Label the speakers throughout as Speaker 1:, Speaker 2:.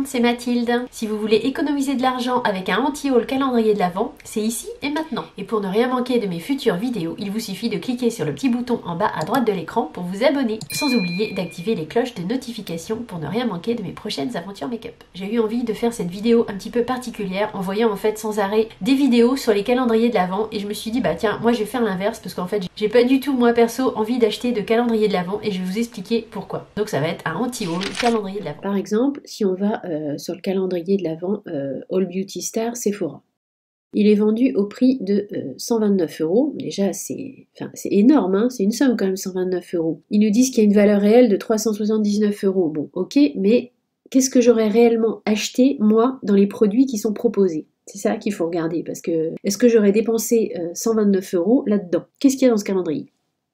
Speaker 1: monde, c'est Mathilde. Si vous voulez économiser de l'argent avec un anti-haul calendrier de l'Avent, c'est ici et maintenant. Et pour ne rien manquer de mes futures vidéos, il vous suffit de cliquer sur le petit bouton en bas à droite de l'écran pour vous abonner. Sans oublier d'activer les cloches de notification pour ne rien manquer de mes prochaines aventures make-up. J'ai eu envie de faire cette vidéo un petit peu particulière en voyant en fait sans arrêt des vidéos sur les calendriers de l'Avent et je me suis dit bah tiens, moi je vais faire l'inverse parce qu'en fait j'ai pas du tout moi perso envie d'acheter de calendrier de l'Avent et je vais vous expliquer pourquoi. Donc ça va être un anti-haul calendrier de l'Avent. Par exemple, si on va sur le calendrier de l'Avent All Beauty Star Sephora. Il est vendu au prix de 129 €. Déjà, c'est énorme, hein, c'est une somme quand même, 129 €. Ils nous disent qu'il y a une valeur réelle de 379 €. Bon, ok, mais qu'est-ce que j'aurais réellement acheté, moi, dans les produits qui sont proposés? C'est ça qu'il faut regarder, parce que est-ce que j'aurais dépensé 129 € là-dedans? Qu'est-ce qu'il y a dans ce calendrier?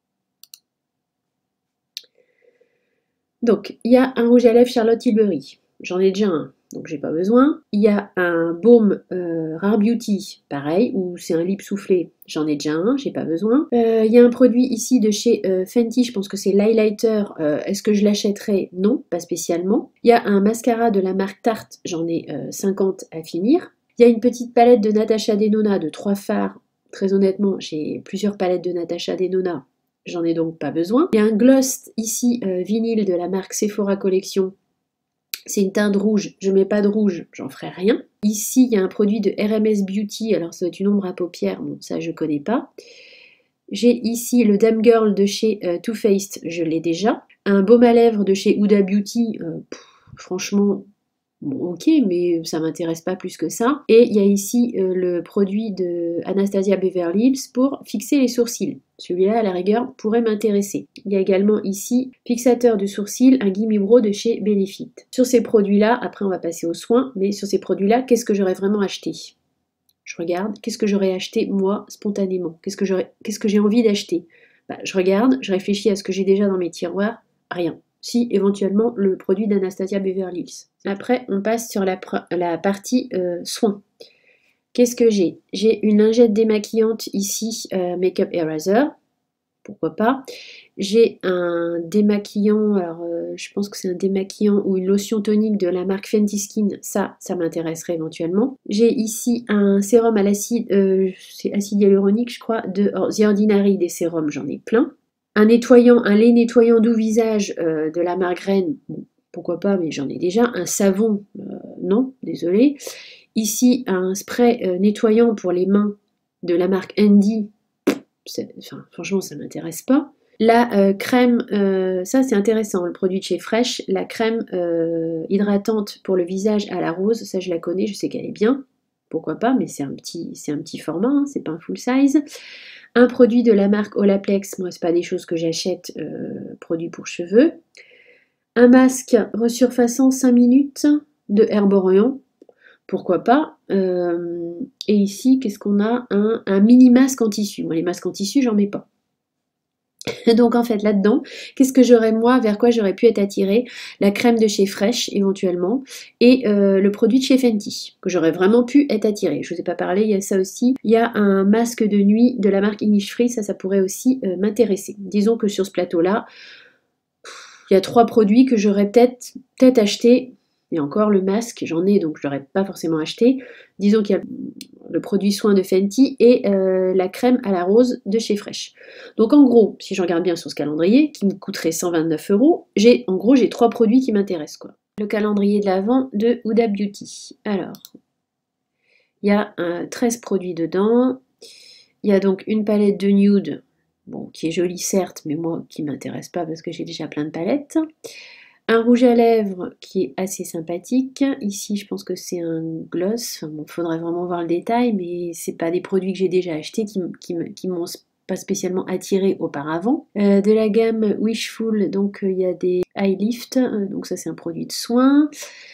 Speaker 1: Donc, il y a un rouge à lèvres Charlotte Tilbury. J'en ai déjà un, donc j'ai pas besoin. Il y a un baume Rare Beauty, pareil, où c'est un lip soufflé. J'en ai déjà un, j'ai pas besoin. Il y a un produit ici de chez Fenty, je pense que c'est l'highlighter. Est-ce que je l'achèterais? Non, pas spécialement. Il y a un mascara de la marque Tarte, j'en ai 50 à finir. Il y a une petite palette de Natasha Denona de 3 fards. Très honnêtement, j'ai plusieurs palettes de Natasha Denona. J'en ai donc pas besoin. Il y a un gloss ici, vinyle de la marque Sephora Collection. C'est une teinte rouge, je mets pas de rouge, j'en ferai rien. Ici, il y a un produit de RMS Beauty, alors ça doit être une ombre à paupières, bon ça je connais pas. J'ai ici le Dame Girl de chez Too Faced, je l'ai déjà. Un baume à lèvres de chez Huda Beauty, franchement... Bon, ok, mais ça m'intéresse pas plus que ça. Et il y a ici le produit de Anastasia Beverly Hills pour fixer les sourcils. Celui-là, à la rigueur, pourrait m'intéresser. Il y a également ici, fixateur de sourcils, un Gimme Brow de chez Benefit. Sur ces produits-là, après on va passer aux soins, mais sur ces produits-là, qu'est-ce que j'aurais vraiment acheté? Je regarde, qu'est-ce que j'aurais acheté, moi, spontanément? Qu'est-ce que j'ai envie d'acheter? Je regarde, je réfléchis à ce que j'ai déjà dans mes tiroirs, rien. Si, éventuellement, le produit d'Anastasia Beverly Hills. Après, on passe sur la partie soins. Qu'est-ce que j'ai? J'ai une lingette démaquillante ici, Makeup Eraser. Pourquoi pas? J'ai un démaquillant, alors je pense que c'est un démaquillant ou une lotion tonique de la marque Fenty Skin. Ça m'intéresserait éventuellement. J'ai ici un sérum à l'acide, c'est acide hyaluronique, je crois, de The Ordinary. Des sérums, j'en ai plein. Un lait nettoyant doux visage de la marque Rennes, bon, pourquoi pas, mais j'en ai déjà. Un savon, non, désolé. Ici, un spray nettoyant pour les mains de la marque Andy, franchement, ça ne m'intéresse pas. La crème, ça c'est intéressant, le produit de chez Fresh, la crème hydratante pour le visage à la rose, ça je la connais, je sais qu'elle est bien. Pourquoi pas, mais c'est un petit format, hein, c'est pas un full size. Un produit de la marque Olaplex, moi c'est pas des choses que j'achète, produits pour cheveux. Un masque resurfaçant 5 minutes de Herborian, pourquoi pas. Et ici, qu'est-ce qu'on a? Un mini masque en tissu. Moi les masques en tissu, j'en mets pas. Donc en fait là-dedans, qu'est-ce que j'aurais moi, vers quoi j'aurais pu être attirée? La crème de chez Fresh éventuellement et le produit de chez Fenty que j'aurais vraiment pu être attirée. Je vous ai pas parlé, il y a ça aussi. Il y a un masque de nuit de la marque Innisfree, ça pourrait aussi m'intéresser. Disons que sur ce plateau-là, il y a 3 produits que j'aurais peut-être acheté. Et encore le masque, j'en ai donc je l'aurais pas forcément acheté. Disons qu'il y a le produit soin de Fenty et la crème à la rose de chez Fresh. Donc en gros, si je regarde bien sur ce calendrier, qui me coûterait 129 €, j'ai 3 produits qui m'intéressent, quoi. Le calendrier de l'Avent de Huda Beauty. Alors, il y a 13 produits dedans. Il y a donc une palette de nude, bon, qui est jolie certes, mais moi qui m'intéresse pas parce que j'ai déjà plein de palettes. Un rouge à lèvres qui est assez sympathique. Ici, je pense que c'est un gloss. Enfin, bon, faudrait vraiment voir le détail, mais c'est pas des produits que j'ai déjà achetés qui m'ont pas spécialement attiré auparavant. De la gamme Wishful, donc il y a des eye lift, donc ça c'est un produit de soin.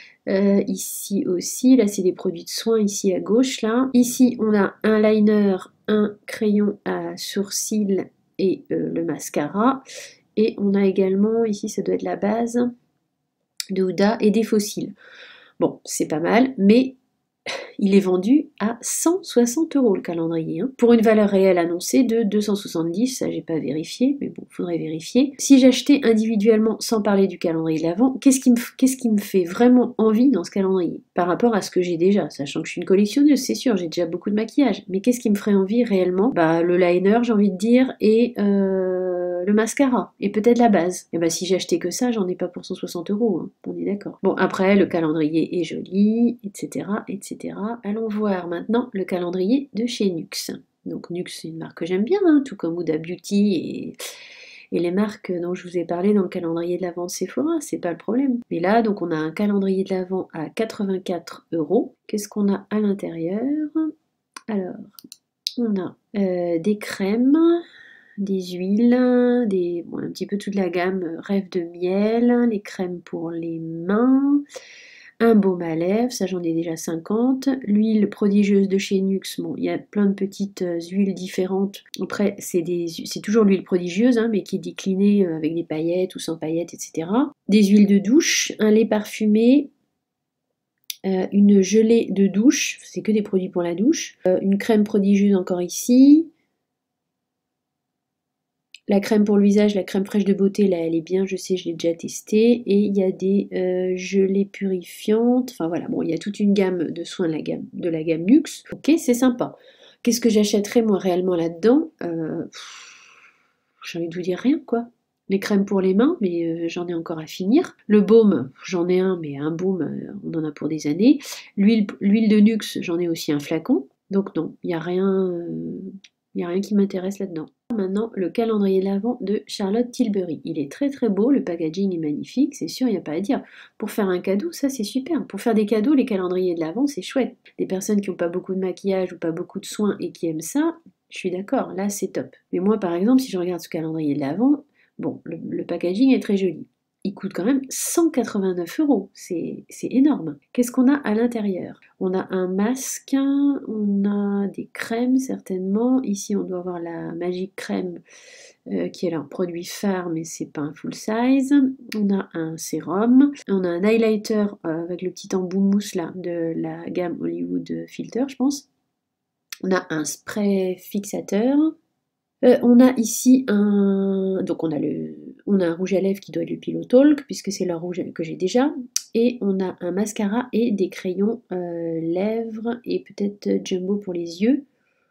Speaker 1: Ici aussi, là c'est des produits de soin ici à gauche là. Ici on a un liner, un crayon à sourcils et le mascara. Et on a également, ici ça doit être la base de Huda et des fossiles. Bon, c'est pas mal, mais il est vendu à 160 € le calendrier, hein, pour une valeur réelle annoncée de 270, ça j'ai pas vérifié, mais bon, faudrait vérifier. Si j'achetais individuellement, sans parler du calendrier de l'Avent, qu'est-ce qui me fait vraiment envie dans ce calendrier par rapport à ce que j'ai déjà, sachant que je suis une collectionneuse, c'est sûr, j'ai déjà beaucoup de maquillage, mais qu'est-ce qui me ferait envie réellement? Bah le liner, j'ai envie de dire, et le mascara, et peut-être la base. Et bah si j'achetais que ça, j'en ai pas pour 160 €, hein, on est d'accord. Bon, après, le calendrier est joli, etc., etc. Allons voir maintenant le calendrier de chez NYX. Donc NYX, c'est une marque que j'aime bien, hein, tout comme Huda Beauty et les marques dont je vous ai parlé dans le calendrier de l'Avent de Sephora, c'est pas le problème. Mais là, donc on a un calendrier de l'Avent à 84 €. Qu'est-ce qu'on a à l'intérieur? Alors, on a des crèmes, des huiles, un petit peu toute la gamme Rêve de miel, les crèmes pour les mains, un baume à lèvres, ça j'en ai déjà 50, l'huile prodigieuse de chez NYX, bon, il y a plein de petites huiles différentes, après c'est toujours l'huile prodigieuse, hein, mais qui est déclinée avec des paillettes ou sans paillettes, etc. Des huiles de douche, un lait parfumé, une gelée de douche, c'est que des produits pour la douche, une crème prodigieuse encore ici, la crème pour le visage, la crème fraîche de beauté, là elle est bien, je sais, je l'ai déjà testée. Et il y a des gelées purifiantes. Enfin voilà, bon, il y a toute une gamme de soins de la gamme Luxe. Ok, c'est sympa. Qu'est-ce que j'achèterais moi réellement là-dedans? J'ai envie de vous dire rien, quoi. Les crèmes pour les mains, mais j'en ai encore à finir. Le baume, j'en ai un, mais un baume, on en a pour des années. L'huile de Nuxe, j'en ai aussi un flacon. Donc non, il n'y a rien qui m'intéresse là-dedans. Maintenant, le calendrier de l'Avent de Charlotte Tilbury. Il est très très beau, le packaging est magnifique, c'est sûr, il n'y a pas à dire. Pour faire un cadeau, ça c'est super. Pour faire des cadeaux, les calendriers de l'Avent, c'est chouette. Des personnes qui n'ont pas beaucoup de maquillage ou pas beaucoup de soins et qui aiment ça, je suis d'accord, là c'est top. Mais moi par exemple, si je regarde ce calendrier de l'Avent, bon, le packaging est très joli. Il coûte quand même 189 €. C'est énorme. Qu'est-ce qu'on a à l'intérieur? On a un masque, on a des crèmes certainement. Ici, on doit avoir la Magic Crème qui est leur produit phare, mais c'est pas un full size. On a un sérum. On a un highlighter avec le petit embout mousse là de la gamme Hollywood Filter, je pense. On a un spray fixateur. On a ici donc on a un rouge à lèvres qui doit être le Pillow Talk, puisque c'est le rouge que j'ai déjà. Et on a un mascara et des crayons lèvres et peut-être Jumbo pour les yeux.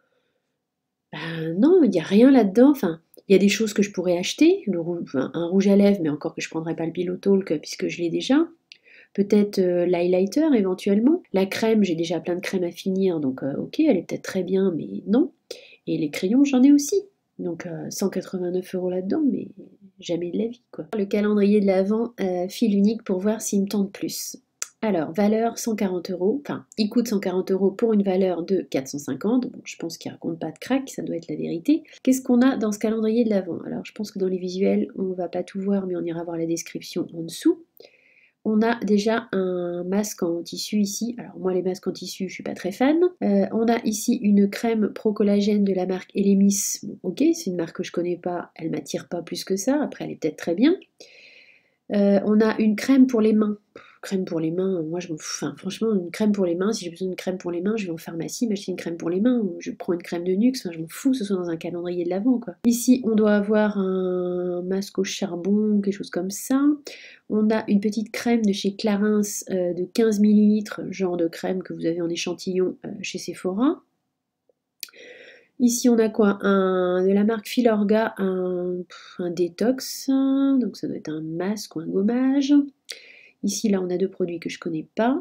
Speaker 1: Ben non, il n'y a rien là-dedans. Enfin, il y a des choses que je pourrais acheter, un rouge à lèvres, mais encore que je ne prendrais pas le Pillow Talk puisque je l'ai déjà. Peut-être l'highlighter éventuellement. La crème, j'ai déjà plein de crèmes à finir, donc ok, elle est peut-être très bien, mais non. Et les crayons, j'en ai aussi. Donc 189 € là-dedans, mais jamais de la vie, quoi. Le calendrier de l'Avent, fil unique pour voir s'il me tente plus. Alors, valeur 140 €, enfin, il coûte 140 € pour une valeur de 450, bon, je pense qu'il raconte pas de crack, ça doit être la vérité. Qu'est-ce qu'on a dans ce calendrier de l'Avent? Alors, je pense que dans les visuels, on va pas tout voir, mais on ira voir la description en dessous. On a déjà un masque en tissu ici. Alors moi les masques en tissu, je suis pas très fan. On a ici une crème pro collagène de la marque Elemis. Bon, ok, c'est une marque que je connais pas, elle m'attire pas plus que ça. Après elle est peut-être très bien. On a une crème pour les mains. Crème pour les mains, moi je m'en fous. Enfin, franchement, une crème pour les mains, si j'ai besoin d'une crème pour les mains, je vais en pharmacie m'acheter une crème pour les mains. Ou je prends une crème de Nuxe, enfin, je m'en fous que ce soit dans un calendrier de l'Avent, quoi. Ici, on doit avoir un masque au charbon, quelque chose comme ça. On a une petite crème de chez Clarins de 15 ml, genre de crème que vous avez en échantillon chez Sephora. Ici, on a quoi? De la marque Filorga, un détox, donc ça doit être un masque ou un gommage. Ici, là, on a deux produits que je connais pas.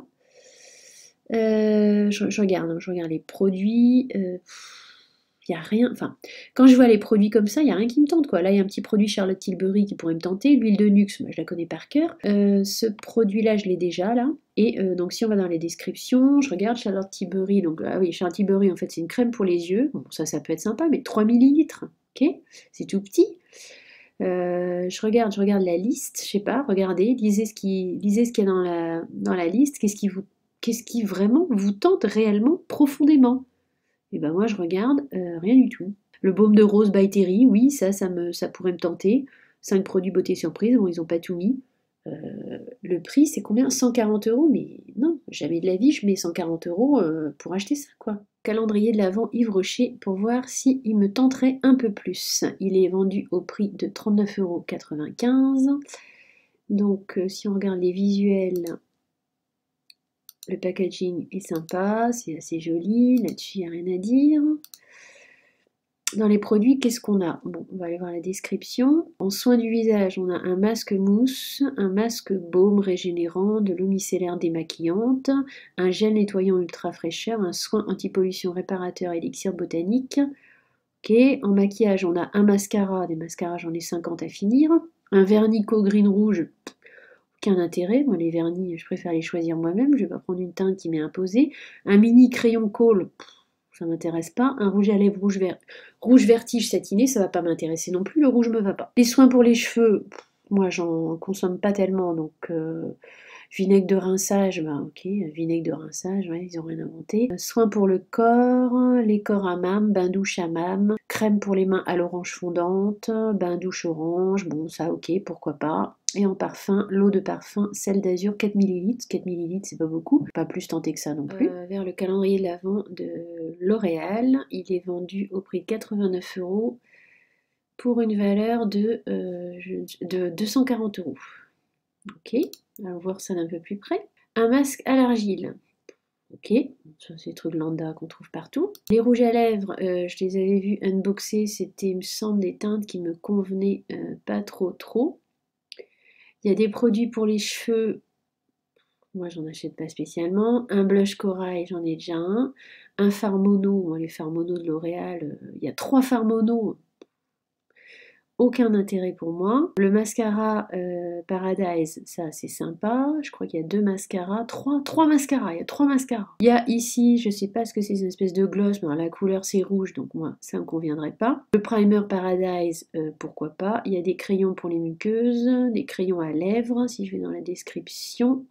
Speaker 1: Je regarde les produits. Il n'y a rien. Enfin, quand je vois les produits comme ça, il n'y a rien qui me tente, quoi. Là, il y a un petit produit Charlotte Tilbury qui pourrait me tenter. L'huile de Nuxe, moi, je la connais par cœur. Ce produit-là, je l'ai déjà, là. Et donc, si on va dans les descriptions, je regarde Charlotte Tilbury. Donc, ah oui, Charlotte Tilbury, en fait, c'est une crème pour les yeux. Bon, ça peut être sympa, mais 3 ml. Ok, c'est tout petit. Je regarde la liste, je sais pas, regardez, lisez ce qu'il y a dans la liste, qu'est-ce qui vraiment vous tente réellement, profondément. Et ben moi je regarde, rien du tout. Le baume de rose by Terry, oui, ça pourrait me tenter. 5 produits beauté surprise, bon ils ont pas tout mis. Le prix, c'est combien? 140 euros? Mais non, jamais de la vie, je mets 140 euros pour acheter ça, quoi. Calendrier de l'Avent Yves Rocher pour voir s'il me tenterait un peu plus. Il est vendu au prix de 39,95 €. Donc, si on regarde les visuels, le packaging est sympa, c'est assez joli, là-dessus, il n'y a rien à dire. Dans les produits, qu'est-ce qu'on a? Bon, on va aller voir la description. En soins du visage, on a un masque mousse, un masque baume régénérant, de l'eau micellaire démaquillante, un gel nettoyant ultra fraîcheur, un soin anti-pollution réparateur élixir botanique. Ok, en maquillage, on a un mascara, des mascaras, j'en ai 50 à finir, un vernis green rouge, aucun intérêt, moi les vernis, je préfère les choisir moi-même, je vais pas prendre une teinte qui m'est imposée, un mini crayon colle, ça m'intéresse pas. Un rouge à lèvres rouge vertige satiné, ça va pas m'intéresser non plus, le rouge me va pas. Les soins pour les cheveux, moi j'en consomme pas tellement, donc vinaigre de rinçage, bah ok, vinaigre de rinçage, ouais, ils ont rien inventé. Soins pour le corps, les corps hammam, bain douche hammam, crème pour les mains à l'orange fondante, bain douche orange, bon ça ok, pourquoi pas. Et en parfum, l'eau de parfum, celle d'azur, 4 ml. 4 ml, c'est pas beaucoup, pas plus tenté que ça non plus. Vers le calendrier de l'Avent de L'Oréal, il est vendu au prix de 89 € pour une valeur de 240 €. Ok, allons voir ça d'un peu plus près. Un masque à l'argile. Ok, ça c'est des trucs lambda qu'on trouve partout. Les rouges à lèvres, je les avais vus unboxés, c'était, il me semble, des teintes qui me convenaient pas trop. Il y a des produits pour les cheveux, moi j'en achète pas spécialement. Un blush corail, j'en ai déjà un. Un fard mono, moi les fards mono de L'Oréal, il y a 3 fards mono, aucun intérêt pour moi. Le mascara Paradise, ça c'est sympa. Je crois qu'il y a 2 mascaras, 3 mascaras, il y a 3 mascaras. Il y a ici, je sais pas ce que c'est, une espèce de gloss, mais la couleur c'est rouge, donc moi ça me conviendrait pas. Le primer Paradise, pourquoi pas. Il y a des crayons pour les muqueuses, des crayons à lèvres, si je vais dans la description.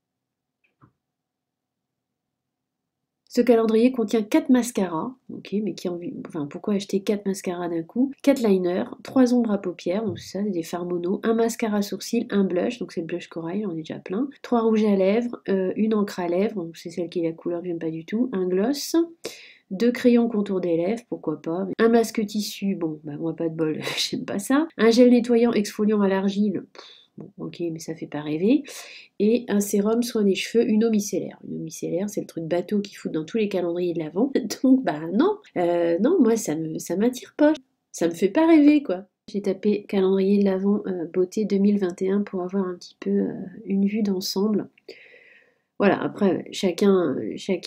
Speaker 1: Ce calendrier contient 4 mascaras, ok, mais pourquoi acheter 4 mascaras d'un coup? 4 liners, 3 ombres à paupières, donc c'est ça, des fards mono, un mascara sourcil, un blush, donc c'est le blush corail, j'en ai déjà plein, 3 rouges à lèvres, une encre à lèvres, donc c'est celle qui est la couleur que j'aime pas du tout, un gloss, 2 crayons contour des lèvres, pourquoi pas, un masque tissu, bon, bah moi pas de bol, j'aime pas ça, un gel nettoyant exfoliant à l'argile, bon, ok, mais ça fait pas rêver. Et un sérum soin des cheveux, une eau micellaire. Une eau micellaire, c'est le truc bateau qu'ils foutent dans tous les calendriers de l'Avent. Donc, bah non, non, moi ça m'attire pas. Ça me fait pas rêver, quoi. J'ai tapé calendrier de l'Avent beauté 2021 pour avoir un petit peu une vue d'ensemble. Voilà, après, chacun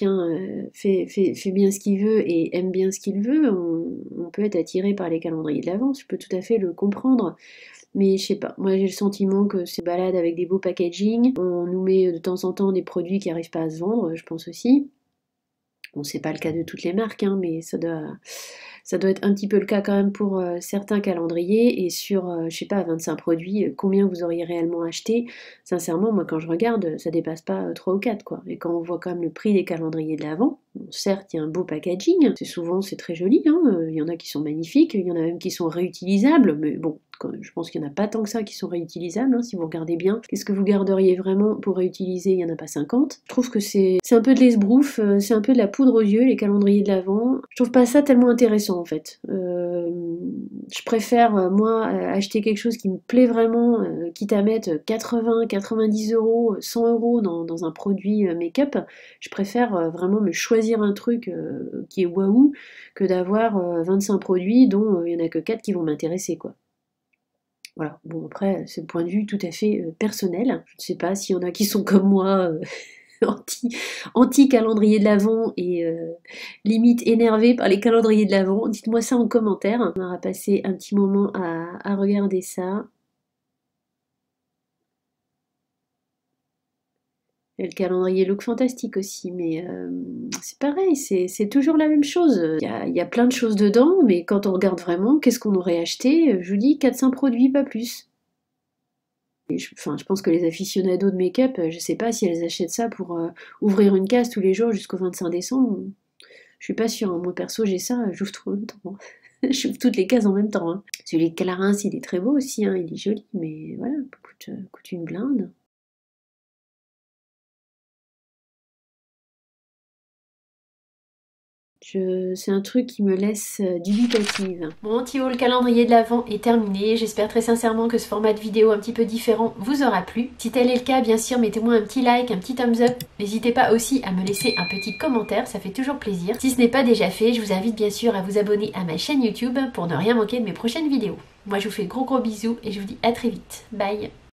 Speaker 1: fait bien ce qu'il veut et aime bien ce qu'il veut. On peut être attiré par les calendriers de l'Avent, je peux tout à fait le comprendre. Mais je sais pas, moi j'ai le sentiment que c'est balade avec des beaux packaging. On nous met de temps en temps des produits qui n'arrivent pas à se vendre, je pense aussi. Bon, c'est pas le cas de toutes les marques, hein, mais ça doit être un petit peu le cas quand même pour certains calendriers. Et sur, je sais pas, 25 produits, combien vous auriez réellement acheté? Sincèrement, moi quand je regarde, ça dépasse pas 3 ou 4, quoi. Et quand on voit quand même le prix des calendriers de l'Avent, bon, certes, il y a un beau packaging, c'est très joli, hein, il y en a qui sont magnifiques, il y en a même qui sont réutilisables, mais bon, je pense qu'il n'y en a pas tant que ça qui sont réutilisables, hein, si vous regardez bien. Qu'est-ce que vous garderiez vraiment pour réutiliser? Il n'y en a pas 50. Je trouve que c'est un peu de l'esbrouf, c'est un peu de la poudre aux yeux, les calendriers de l'Avent. Je trouve pas ça tellement intéressant en fait. Je préfère, moi, acheter quelque chose qui me plaît vraiment, quitte à mettre 80, 90 euros, 100 euros dans un produit make-up. Je préfère vraiment me choisir un truc qui est waouh que d'avoir 25 produits dont il n'y en a que 4 qui vont m'intéresser, quoi. Voilà, bon après, c'est le point de vue tout à fait personnel. Je ne sais pas s'il y en a qui sont comme moi, anti-calendrier de l'Avent et limite énervés par les calendriers de l'Avent. Dites-moi ça en commentaire. On aura passé un petit moment à regarder ça. Et le calendrier Look Fantastique aussi, mais c'est pareil, c'est toujours la même chose. Il y a plein de choses dedans, mais quand on regarde vraiment, qu'est-ce qu'on aurait acheté? Je vous dis 400 produits, pas plus. Et je pense que les aficionados de make-up, je sais pas si elles achètent ça pour ouvrir une case tous les jours jusqu'au 25 décembre. Je suis pas sûre, hein. Moi perso, j'ai ça, j'ouvre tout en même temps. J'ouvre toutes les cases en même temps. Hein. Celui de Clarins, il est très beau aussi, hein, il est joli, mais voilà, coûte une blinde. C'est un truc qui me laisse dubitative. Mon petit-haul calendrier de l'Avent est terminé. J'espère très sincèrement que ce format de vidéo un petit peu différent vous aura plu. Si tel est le cas, bien sûr, mettez-moi un petit like, un petit thumbs up. N'hésitez pas aussi à me laisser un petit commentaire, ça fait toujours plaisir. Si ce n'est pas déjà fait, je vous invite bien sûr à vous abonner à ma chaîne YouTube pour ne rien manquer de mes prochaines vidéos. Moi, je vous fais de gros bisous et je vous dis à très vite. Bye!